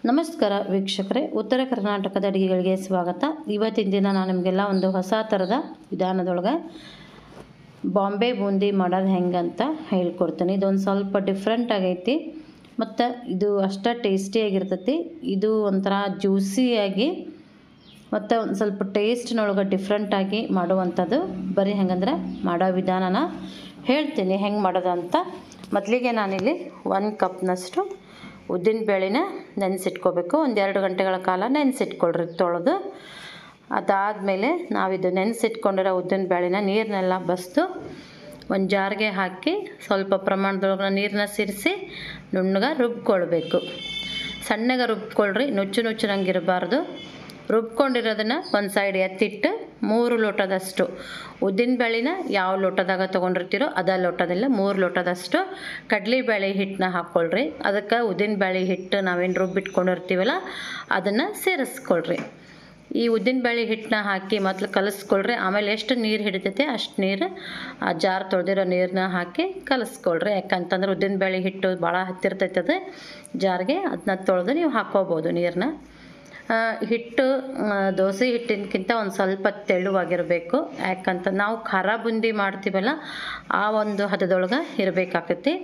ನಮಸ್ಕಾರ ವೀಕ್ಷಕರೇ, ಉತ್ತರ ಕರ್ನಾಟಕದ ಅಡುಗೆಗಳಿಗೆ ಸ್ವಾಗತ. ಇವತ್ತಿನ ದಿನ ನಾನು ನಿಮಗೆಲ್ಲ ಒಂದು ಹೊಸ ಥರದ ವಿಧಾನದೊಳಗೆ ಬಾಂಬೆ ಬೂಂದಿ ಮಾಡೋದು ಹೆಂಗಂತ ಹೇಳ್ಕೊಡ್ತೀನಿ. ಇದೊಂದು ಸ್ವಲ್ಪ ಡಿಫ್ರೆಂಟ್ ಆಗೈತಿ ಮತ್ತು ಇದು ಅಷ್ಟೇ ಟೇಸ್ಟಿಯಾಗಿರ್ತೈತಿ. ಇದು ಒಂಥರ ಜ್ಯೂಸಿಯಾಗಿ ಮತ್ತು ಒಂದು ಸ್ವಲ್ಪ ಟೇಸ್ಟ್ನೊಳಗೆ ಡಿಫ್ರೆಂಟಾಗಿ ಮಾಡುವಂಥದ್ದು. ಬರೀ ಹೆಂಗಂದ್ರೆ ಮಾಡೋ ವಿಧಾನನ ಹೇಳ್ತೀನಿ ಹೆಂಗೆ ಮಾಡೋದು ಅಂತ. ಮೊದಲಿಗೆ ನಾನಿಲ್ಲಿ 1 ಕಪ್ನಷ್ಟು ಉದ್ದಿನ ಬೇಳೆನ ನೆನೆಸಿಟ್ಕೋಬೇಕು. 1-2 ಗಂಟೆಗಳ ಕಾಲ ನೆನೆಸಿಟ್ಕೊಳ್ರಿ ತೊಳೆದು. ಅದಾದಮೇಲೆ ನಾವಿದು ನೆನೆಸಿಟ್ಕೊಂಡಿರೋ ಉದ್ದಿನ ಬೇಳೆನ ನೀರನ್ನೆಲ್ಲ ಬಸ್ದು ಒಂದು ಜಾರ್ಗೆ ಹಾಕಿ ಸ್ವಲ್ಪ ಪ್ರಮಾಣದೊಳಗೆ ನೀರನ್ನ ಸೇರಿಸಿ ನುಣ್ಣಗೆ ರುಬ್ಕೊಳ್ಬೇಕು. ಸಣ್ಣಗೆ ರುಬ್ಕೊಳ್ರಿ, ನುಚ್ಚು ಇರಬಾರ್ದು. ರುಬ್ಕೊಂಡಿರೋದನ್ನು ಒಂದು ಸೈಡ್ ಎತ್ತಿಟ್ಟು 3 ಲೋಟದಷ್ಟು ಉದ್ದಿನ ಬೇಳೆನ ಯಾವ ಲೋಟದಾಗ ತೊಗೊಂಡಿರ್ತೀರೋ ಅದೇ ಲೋಟದಲ್ಲಿ 3 ಲೋಟದಷ್ಟು ಕಡಲೆಬೇಳೆ ಹಿಟ್ಟನ್ನ ಹಾಕ್ಕೊಳ್ರಿ. ಅದಕ್ಕೆ ಉದ್ದಿನ ಬೇಳೆ ಹಿಟ್ಟು ನಾವೇನು ರುಬ್ಬಿಟ್ಕೊಂಡಿರ್ತೀವಲ್ಲ ಅದನ್ನು ಸೇರಿಸ್ಕೊಳ್ರಿ. ಈ ಉದ್ದಿನ ಬೇಳೆ ಹಿಟ್ಟನ್ನ ಹಾಕಿ ಮೊದಲು ಕಲಿಸ್ಕೊಳ್ರಿ. ಆಮೇಲೆ ಎಷ್ಟು ನೀರು ಹಿಡಿತೈತೆ ಅಷ್ಟು ನೀರು ಆ ಜಾರ್ ತೊಳೆದಿರೋ ನೀರನ್ನ ಹಾಕಿ ಕಲಿಸ್ಕೊಳ್ರಿ. ಯಾಕಂತಂದ್ರೆ ಉದ್ದಿನ ಬೇಳೆ ಹಿಟ್ಟು ಭಾಳ ಹತ್ತಿರ್ತೈತೆ ಅದು ಜಾರ್ಗೆ. ಅದನ್ನ ತೊಳೆದು ನೀವು ಹಾಕ್ಕೋಬೋದು ನೀರನ್ನ. ಹಿಟ್ಟು ದೋಸೆ ಹಿಟ್ಟಿನಕ್ಕಿಂತ ಒಂದು ಸ್ವಲ್ಪ ತೆಳುವಾಗಿರಬೇಕು. ಯಾಕಂತ ನಾವು ಖಾರ ಬೂಂದಿ ಮಾಡ್ತೀವಲ್ಲ ಆ ಒಂದು ಹದದೊಳಗೆ ಇರಬೇಕಾಗತ್ತೆ.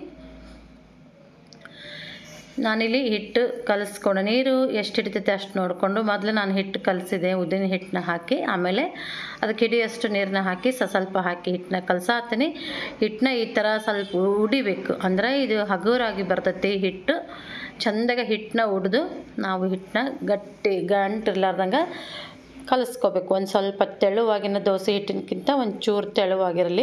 ನಾನಿಲ್ಲಿ ಹಿಟ್ಟು ಕಲಿಸ್ಕೊಂಡು ನೀರು ಎಷ್ಟು ಹಿಡಿತೈತೆ ಅಷ್ಟು ನೋಡಿಕೊಂಡು ಮೊದಲು ನಾನು ಹಿಟ್ಟು ಕಲಸಿದೆ. ಉದ್ದಿನ ಹಿಟ್ಟನ್ನ ಹಾಕಿ ಆಮೇಲೆ ಅದಕ್ಕೆ ಹಿಡಿಯೋಷ್ಟು ನೀರನ್ನ ಹಾಕಿ ಸ್ವಲ್ಪ ಹಾಕಿ ಹಿಟ್ಟನ್ನ ಕಲಸಾತೀನಿ. ಹಿಟ್ಟನ್ನ ಈ ಥರ ಸ್ವಲ್ಪ ಉಡಿಬೇಕು, ಅಂದರೆ ಇದು ಹಗುರಾಗಿ ಬರ್ತೈತಿ ಹಿಟ್ಟು. ಚೆಂದಾಗಿ ಹಿಟ್ಟನ್ನ ಉಡ್ದು ನಾವು ಹಿಟ್ಟನ್ನ ಗಂಟಿರ್ಲಾರ್ದಂಗೆ ಕಲಿಸ್ಕೋಬೇಕು. ಒಂದು ಸ್ವಲ್ಪ ತೆಳುವಾಗಿನ ದೋಸೆ ಹಿಟ್ಟಿನಕ್ಕಿಂತ ಒಂಚೂರು ತೆಳುವಾಗಿರಲಿ.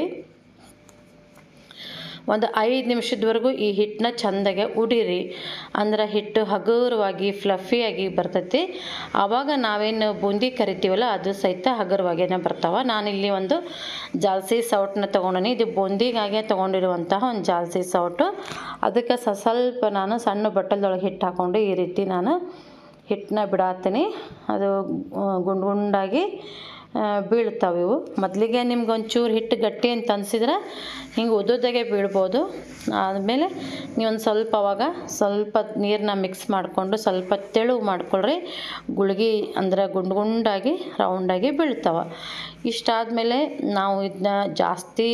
ಒಂದು 5 ನಿಮಿಷದವರೆಗೂ ಈ ಹಿಟ್ಟನ್ನ ಚೆಂದಾಗೆ ಉಡಿರಿ. ಅಂದ್ರೆ ಹಿಟ್ಟು ಹಗುರವಾಗಿ ಫ್ಲಫಿಯಾಗಿ ಬರ್ತೈತಿ. ಆವಾಗ ನಾವೇನು ಬೂಂದಿ ಕರಿತೀವಲ್ಲ ಅದು ಸಹಿತ ಹಗುರವಾಗೇನೆ ಬರ್ತಾವೆ. ನಾನಿಲ್ಲಿ ಒಂದು ಜಾಲ್ಸಿ ಸೌಟನ್ನ ತೊಗೊಂಡಿನಿ. ಇದು ಬೂಂದಿಗಾಗೆ ತೊಗೊಂಡಿರುವಂತಹ ಒಂದು ಜಾಲ್ಸಿ ಸೌಟು. ಅದಕ್ಕೆ ಸ್ವಲ್ಪ ನಾನು ಸಣ್ಣ ಬಟ್ಟಲದೊಳಗೆ ಹಿಟ್ಟು ಹಾಕ್ಕೊಂಡು ಈ ರೀತಿ ನಾನು ಹಿಟ್ಟನ್ನ ಬಿಡಾತೀನಿ. ಅದು ಗುಂಡಾಗಿ ಬೀಳ್ತಾವೆ ಇವು. ಮೊದಲಿಗೆ ನಿಮ್ಗೆ ಒಂಚೂರು ಹಿಟ್ಟು ಗಟ್ಟಿ ಅಂತ ಅನಿಸಿದ್ರೆ ಹಿಂಗೆ ಉದ್ದುದಾಗೆ ಬೀಳ್ಬೋದು. ಆದಮೇಲೆ ನೀವೊಂದು ಸ್ವಲ್ಪ ಅವಾಗ ಸ್ವಲ್ಪ ನೀರನ್ನ ಮಿಕ್ಸ್ ಮಾಡಿಕೊಂಡು ಸ್ವಲ್ಪ ತೆಳು ಮಾಡ್ಕೊಳ್ರಿ. ಗುಳ್ಗಿ ಅಂದರೆ ಗುಂಡಾಗಿ ರೌಂಡಾಗಿ ಬೀಳ್ತಾವೆ. ಇಷ್ಟಾದಮೇಲೆ ನಾವು ಇದನ್ನ ಜಾಸ್ತಿ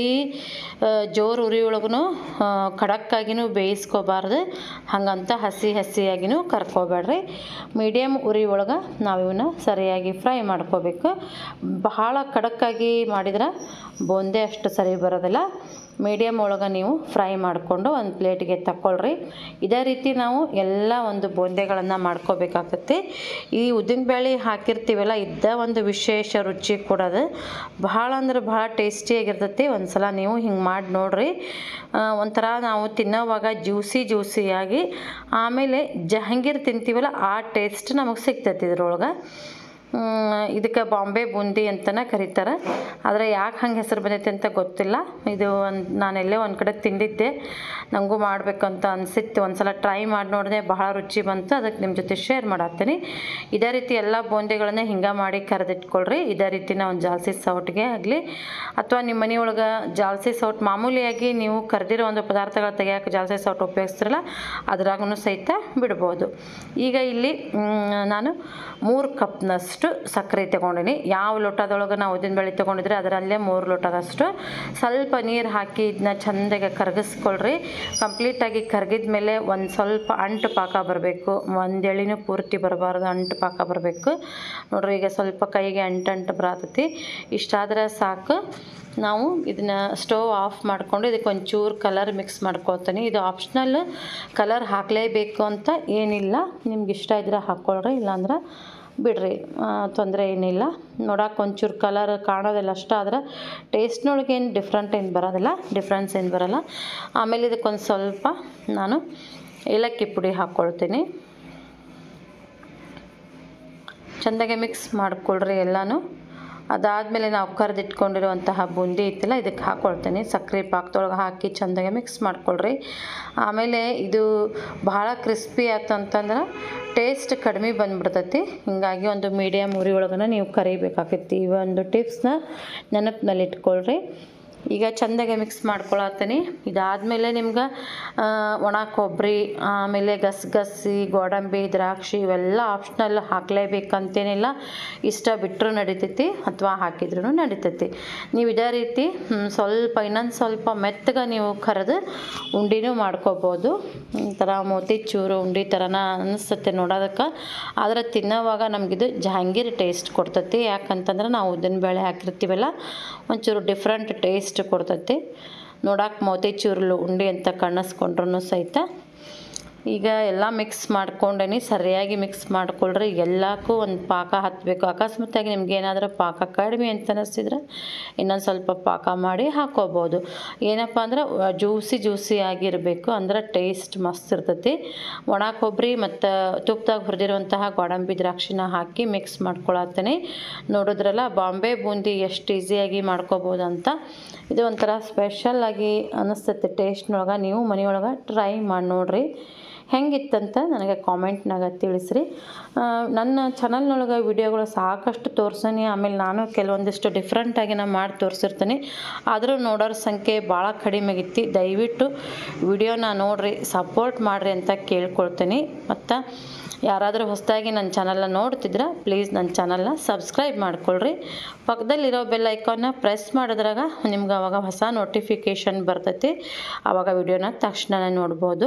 ಜೋರು ಉರಿ ಒಳಗೂ ಖಡಕ್ಕಾಗಿನೂ ಬೇಯಿಸ್ಕೋಬಾರ್ದು, ಹಾಗಂತ ಹಸಿಯಾಗಿನೂ ಕರ್ಕೋಬೇಡ್ರಿ. ಮೀಡಿಯಮ್ ಉರಿ ಒಳಗೆ ನಾವು ಇವನ್ನ ಸರಿಯಾಗಿ ಫ್ರೈ ಮಾಡ್ಕೋಬೇಕು. ಬಹಳ ಖಡಕ್ಕಾಗಿ ಮಾಡಿದ್ರೆ ಬೂಂದಿ ಅಷ್ಟು ಸರಿ ಬರೋದಿಲ್ಲ. ಮೀಡಿಯಮ್ ಒಳಗೆ ನೀವು ಫ್ರೈ ಮಾಡಿಕೊಂಡು ಒಂದು ಪ್ಲೇಟಿಗೆ ತಗೊಳ್ರಿ. ಇದೇ ರೀತಿ ನಾವು ಎಲ್ಲ ಒಂದು ಬೂಂದಿಗಳನ್ನು ಮಾಡ್ಕೋಬೇಕಾಗತ್ತೆ. ಈ ಉದ್ದಿನಬೇಳೆ ಹಾಕಿರ್ತೀವಲ್ಲ ಇದ್ದ ಒಂದು ವಿಶೇಷ ರುಚಿ ಕೊಡೋದು. ಭಾಳ ಅಂದ್ರೆ ಭಾಳ ಟೇಸ್ಟಿಯಾಗಿರ್ತೈತಿ. ಒಂದು ಸಲ ನೀವು ಹಿಂಗೆ ಮಾಡಿ ನೋಡಿರಿ. ಒಂಥರ ನಾವು ತಿನ್ನೋವಾಗ ಜ್ಯೂಸಿಯಾಗಿ ಆಮೇಲೆ ಜಹಂಗೀರ್ ತಿಂತೀವಲ್ಲ ಆ ಟೇಸ್ಟ್ ನಮಗೆ ಸಿಗ್ತೈತಿ ಇದ್ರೊಳಗೆ. ಇದಕ್ಕೆ ಬಾಂಬೆ ಬೂಂದಿ ಅಂತಲೇ ಕರೀತಾರೆ. ಆದರೆ ಯಾಕೆ ಹಂಗೆ ಹೆಸರು ಬಂದೈತೆ ಅಂತ ಗೊತ್ತಿಲ್ಲ. ಇದು ನಾನೆಲ್ಲೇ ಒಂದು ಕಡೆ ತಿಂದಿದ್ದೆ, ನನಗೂ ಮಾಡಬೇಕಂತ ಅನಿಸಿತ್ತು. ಒಂದು ಸಲ ಟ್ರೈ ಮಾಡಿ ನೋಡಿದೆ, ಬಹಳ ರುಚಿ ಬಂತು. ಅದಕ್ಕೆ ನಿಮ್ಮ ಜೊತೆ ಶೇರ್ ಮಾಡತ್ತೀನಿ. ಇದೇ ರೀತಿ ಎಲ್ಲ ಬೂಂದಿಗಳನ್ನ ಹಿಂಗೆ ಮಾಡಿ ಕರೆದಿಟ್ಕೊಳ್ರಿ. ಇದೇ ರೀತಿ ಒಂದು ಜಾಲ್ಸಿ ಸೌಟ್ಗೆ ಆಗಲಿ ಅಥವಾ ನಿಮ್ಮ ಮನೆಯೊಳಗೆ ಜಾಲ್ಸಿ ಸೌಟ್ ಮಾಮೂಲಿಯಾಗಿ ನೀವು ಕರೆದಿರೋ ಒಂದು ಪದಾರ್ಥಗಳು ತೆಗಿಯೋಕೆ ಜಾಲ್ಸಿ ಸೌಟ್ ಉಪಯೋಗಿಸ್ತಿರಲ್ಲ ಅದ್ರಾಗೂ ಸಹಿತ ಬಿಡ್ಬೋದು. ಈಗ ಇಲ್ಲಿ ನಾನು 3 ಕಪ್ನಷ್ಟು ಸಕ್ಕರೆ ತೊಗೊಂಡಿನಿ. ಯಾವ ಲೋಟದೊಳಗೆ ನಾವು ಉದ್ದಿನಬೇಳೆ ತೊಗೊಂಡಿದ್ರೆ ಅದರಲ್ಲೇ 3 ಲೋಟದಷ್ಟು ಸ್ವಲ್ಪ ನೀರು ಹಾಕಿ ಇದನ್ನ ಚೆಂದಾಗಿ ಕರಗಿಸ್ಕೊಳ್ರಿ. ಕಂಪ್ಲೀಟಾಗಿ ಕರಗಿದ ಮೇಲೆ ಒಂದು ಸ್ವಲ್ಪ ಅಂಟು ಪಾಕ ಬರಬೇಕು. ಒಂದು ಎಳೆನೂ ಪೂರ್ತಿ ಬರಬಾರ್ದು, ಅಂಟು ಪಾಕ ಬರಬೇಕು ನೋಡ್ರಿ. ಈಗ ಸ್ವಲ್ಪ ಕೈಗೆ ಅಂಟು ಬರತೈತಿ. ಇಷ್ಟಾದರೆ ಸಾಕು. ನಾವು ಇದನ್ನು ಸ್ಟವ್ ಆಫ್ ಮಾಡಿಕೊಂಡು ಇದಕ್ಕೆ ಒಂಚೂರು ಕಲರ್ ಮಿಕ್ಸ್ ಮಾಡ್ಕೊಳ್ತೀನಿ. ಇದು ಆಪ್ಷನಲ್, ಕಲರ್ ಹಾಕಲೇಬೇಕು ಅಂತ ಏನಿಲ್ಲ. ನಿಮ್ಗೆ ಇಷ್ಟ ಇದ್ರೆ ಹಾಕ್ಕೊಳ್ರಿ, ಇಲ್ಲಾಂದ್ರೆ ಬಿಡ್ರಿ, ತೊಂದರೆ ಏನಿಲ್ಲ. ನೋಡೋಕೆ ಒಂಚೂರು ಕಲರ್ ಕಾಣೋದಿಲ್ಲ ಅಷ್ಟೇ, ಆದರೆ ಟೇಸ್ಟ್ನೊಳಗೆ ಏನು ಡಿಫ್ರೆನ್ಸ್ ಏನು ಬರಲ್ಲ. ಆಮೇಲೆ ಇದಕ್ಕೊಂದು ಸ್ವಲ್ಪ ನಾನು ಏಲಕ್ಕಿ ಪುಡಿ ಹಾಕ್ಕೊಳ್ತೀನಿ. ಚೆಂದಾಗೆ ಮಿಕ್ಸ್ ಮಾಡಿಕೊಳ್ರಿ ಎಲ್ಲನೂ. ಅದಾದಮೇಲೆ ನಾವು ಕರೆದಿಟ್ಕೊಂಡಿರುವಂತಹ ಬೂಂದಿ ಇತ್ತಲ್ಲ ಇದಕ್ಕೆ ಹಾಕ್ಕೊಳ್ತೀನಿ. ಸಕ್ಕರೆ ಪಾಕದೊಳಗೆ ಹಾಕಿ ಚೆಂದಾಗಿ ಮಿಕ್ಸ್ ಮಾಡ್ಕೊಳ್ರಿ. ಆಮೇಲೆ ಇದು ಭಾಳ ಕ್ರಿಸ್ಪಿ ಆಯ್ತು ಅಂತಂದ್ರೆ ಟೇಸ್ಟ್ ಕಡಿಮೆ ಬಂದುಬಿಡ್ತೈತಿ. ಹೀಗಾಗಿ ಒಂದು ಮೀಡಿಯಮ್ ಉರಿ ಒಳಗನ ನೀವು ಕರಿಬೇಕಾಗೈತಿ. ಈ ಒಂದು ಟಿಪ್ಸ್ನ ನೆನಪಿನಲ್ಲಿ ಇಟ್ಕೊಳ್ರಿ. ಈಗ ಚೆಂದಾಗೆ ಮಿಕ್ಸ್ ಮಾಡ್ಕೊಳತ್ತೀನಿ. ಇದಾದಮೇಲೆ ನಿಮ್ಗೆ ಒಣ ಕೊಬ್ಬರಿ, ಆಮೇಲೆ ಗಸಗಸೆ, ಗೋಡಂಬಿ, ದ್ರಾಕ್ಷಿ ಇವೆಲ್ಲ ಆಪ್ಷನಲ್, ಹಾಕಲೇಬೇಕಂತೇನಿಲ್ಲ. ಇಷ್ಟ ಬಿಟ್ಟರು ನಡಿತೈತಿ ಅಥವಾ ಹಾಕಿದ್ರೂ ನಡಿತೈತಿ. ನೀವು ಇದೇ ರೀತಿ ಇನ್ನೊಂದು ಸ್ವಲ್ಪ ಮೆತ್ತಗೆ ನೀವು ಕರೆದು ಉಂಡಿನೂ ಮಾಡ್ಕೋಬೋದು. ಒಂಥರ ಮೋತಿಚೂರು ಉಂಡೆ ಥರನ ಅನಿಸ್ತೈತೆ ನೋಡೋದಕ್ಕೆ. ಆದರೆ ತಿನ್ನೋವಾಗ ನಮಗಿದು ಜಹಾಂಗೀರ್ ಟೇಸ್ಟ್ ಕೊಡ್ತೈತಿ. ಯಾಕಂತಂದ್ರೆ ನಾವು ಉದ್ದಿನಬೇಳೆ ಹಾಕಿರ್ತೀವಲ್ಲ, ಒಂಚೂರು ಡಿಫ್ರೆಂಟ್ ಟೇಸ್ಟ್ ಕೊಡ್ತೈತಿ. ನೋಡಕ್ಕೆ ಮೋತಿಚೂರು ಉಂಡೆ ಅಂತ ಕಾಣಿಸ್ಕೊಂಡ್ರೂ ಸಹಿತ. ಈಗ ಎಲ್ಲ ಮಿಕ್ಸ್ ಮಾಡ್ಕೊಂಡೇನಿ, ಸರಿಯಾಗಿ ಮಿಕ್ಸ್ ಮಾಡ್ಕೊಳ್ರಿ. ಎಲ್ಲಕ್ಕೂ ಒಂದು ಪಾಕ ಹತ್ತಬೇಕು. ಅಕಸ್ಮಾತಾಗಿ ನಿಮ್ಗೆ ಏನಾದರೂ ಪಾಕ ಕಡಿಮೆ ಅಂತ ಅನ್ನಿಸ್ತಿದ್ರೆ ಇನ್ನೊಂದು ಸ್ವಲ್ಪ ಪಾಕ ಮಾಡಿ ಹಾಕ್ಕೋಬೋದು. ಏನಪ್ಪ ಅಂದ್ರೆ ಜ್ಯೂಸಿ ಆಗಿರಬೇಕು, ಅಂದ್ರೆ ಟೇಸ್ಟ್ ಮಸ್ತ್ ಇರ್ತೈತಿ. ಒಣ ಕೊಬ್ಬರಿ ಮತ್ತು ತುಪ್ಪದಾಗ ಹುರಿದಿರುವಂತಹ ಗೋಡಂಬಿ ದ್ರಾಕ್ಷಿನ ಹಾಕಿ ಮಿಕ್ಸ್ ಮಾಡ್ಕೊಳತ್ತೇನೆ. ನೋಡಿದ್ರಲ್ಲ ಬಾಂಬೆ ಬೂಂದಿ ಎಷ್ಟು ಈಸಿಯಾಗಿ ಮಾಡ್ಕೋಬೋದು ಅಂತ. ಇದು ಒಂಥರ ಸ್ಪೆಷಲ್ಲಾಗಿ ಅನ್ನಿಸ್ತೈತೆ ಟೇಸ್ಟ್ನೊಳಗೆ. ನೀವು ಮನೆಯೊಳಗೆ ಟ್ರೈ ಮಾಡಿ ನೋಡಿರಿ, ಹೆಂಗಿತ್ತಂತ ನನಗೆ ಕಾಮೆಂಟ್ನಾಗ ತಿಳಿಸ್ರಿ. ನನ್ನ ಚಾನಲ್ನೊಳಗೆ ವಿಡಿಯೋಗಳು ಸಾಕಷ್ಟು ತೋರಿಸೀನಿ. ಆಮೇಲೆ ನಾನು ಕೆಲವೊಂದಿಷ್ಟು ಡಿಫ್ರೆಂಟಾಗಿ ನಾನು ಮಾಡಿ ತೋರಿಸಿರ್ತೀನಿ. ಆದರೂ ನೋಡೋರ ಸಂಖ್ಯೆ ಭಾಳ ಕಡಿಮೆ ಆಗೈತಿ. ದಯವಿಟ್ಟು ವಿಡಿಯೋನ ನೋಡಿರಿ, ಸಪೋರ್ಟ್ ಮಾಡಿರಿ ಅಂತ ಕೇಳ್ಕೊಳ್ತೀನಿ. ಮತ್ತು ಯಾರಾದರೂ ಹೊಸದಾಗಿ ನನ್ನ ಚಾನಲ್ನ ನೋಡ್ತಿದ್ರೆ ಪ್ಲೀಸ್ ನನ್ನ ಚಾನಲ್ನ ಸಬ್ಸ್ಕ್ರೈಬ್ ಮಾಡ್ಕೊಳ್ರಿ. ಪಕ್ಕದಲ್ಲಿರೋ ಬೆಲ್ ಐಕಾನ್ನ ಪ್ರೆಸ್ ಮಾಡಿದ್ರಾಗ ನಿಮ್ಗೆ ಆವಾಗ ಹೊಸ ನೋಟಿಫಿಕೇಷನ್ ಬರ್ತೈತಿ. ಆವಾಗ ವಿಡಿಯೋನ ತಕ್ಷಣ ನೋಡ್ಬೋದು.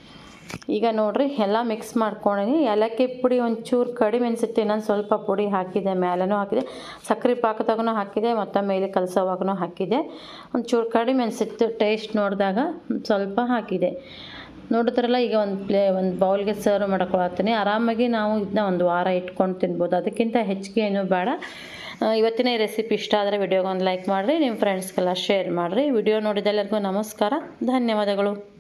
ಈಗ ನೋಡಿರಿ ಎಲ್ಲ ಮಿಕ್ಸ್ ಮಾಡ್ಕೊಂಡೀನಿ. ಏಲಕ್ಕಿ ಪುಡಿ ಒಂಚೂರು ಕಡಿಮೆ ಅನಿಸುತ್ತೆ, ಇನ್ನೊಂದು ಸ್ವಲ್ಪ ಪುಡಿ ಹಾಕಿದೆ, ಮೇಲೂ ಹಾಕಿದೆ, ಸಕ್ಕರೆ ಪಾಕದಾಗೂ ಹಾಕಿದೆ, ಮತ್ತು ಮೇಲೆ ಕಲಸೋವಾಗೂ ಹಾಕಿದೆ. ಒಂಚೂರು ಕಡಿಮೆ ಅನಿಸಿತ್ತು, ಟೇಸ್ಟ್ ನೋಡಿದಾಗ ಸ್ವಲ್ಪ ಹಾಕಿದೆ. ನೋಡಿದ್ರಲ್ಲ, ಈಗ ಒಂದು ಬೌಲ್ಗೆ ಸರ್ವ್ ಮಾಡ್ಕೊಳತ್ತೀನಿ. ಆರಾಮಾಗಿ ನಾವು ಇದನ್ನ ಒಂದು ವಾರ ಇಟ್ಕೊಂಡು ತಿನ್ಬೋದು. ಅದಕ್ಕಿಂತ ಹೆಚ್ಚಿಗೆ ಏನೂ ಬೇಡ. ಇವತ್ತಿನ ಈ ರೆಸಿಪಿ ಇಷ್ಟ ಆದರೆ ವಿಡಿಯೋಗೆ ಒಂದು ಲೈಕ್ ಮಾಡಿರಿ, ನಿಮ್ಮ ಫ್ರೆಂಡ್ಸ್ಗೆಲ್ಲ ಶೇರ್ ಮಾಡಿರಿ. ವಿಡಿಯೋ ನೋಡಿದೆಲ್ಲರಿಗೂ ನಮಸ್ಕಾರ, ಧನ್ಯವಾದಗಳು.